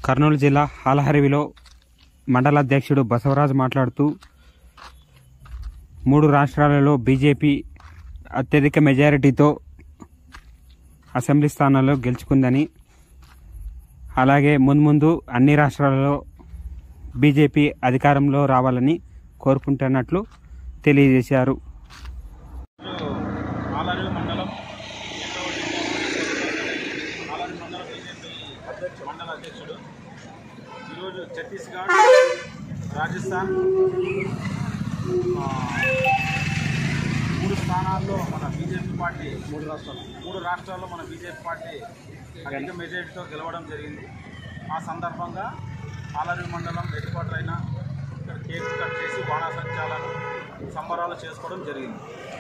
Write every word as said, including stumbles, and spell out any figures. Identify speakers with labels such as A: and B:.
A: కర్నూలు జిల్లా హాలహరివిలో మండల అధ్యక్షుడు బసవరాజు మాట్లాడుతూ మూడు రాష్ట్రాలలో బీజేపీ అత్యధిక మెజారిటీతో అసెంబ్లీ స్థానాల్లో గెలుచుకుందని, అలాగే మున్ముందు అన్ని రాష్ట్రాలలో బీజేపీ అధికారంలో రావాలని కోరుకుంటున్నట్లు తెలియజేశారు.
B: హాలహరివి మండలం హాలహరివి మండల బీజేపీ అధ్యక్ష మండల అధ్యక్షుడు ఈరోజు ఛత్తీస్గఢ్, రాజస్థాన్ మూడు స్థానాల్లో మన బీజేపీ పార్టీ మూడు రాష్ట్రాలు మూడు రాష్ట్రాల్లో మన బీజేపీ పార్టీ అధిక మెజారిటీతో గెలవడం జరిగింది. ఆ సందర్భంగా హాలహరివి మండలం హెడ్ క్వార్టర్ అయిన ఇక్కడ కేక్ కట్ చేసి బాణాసంచాలను సంబరాలు చేసుకోవడం జరిగింది.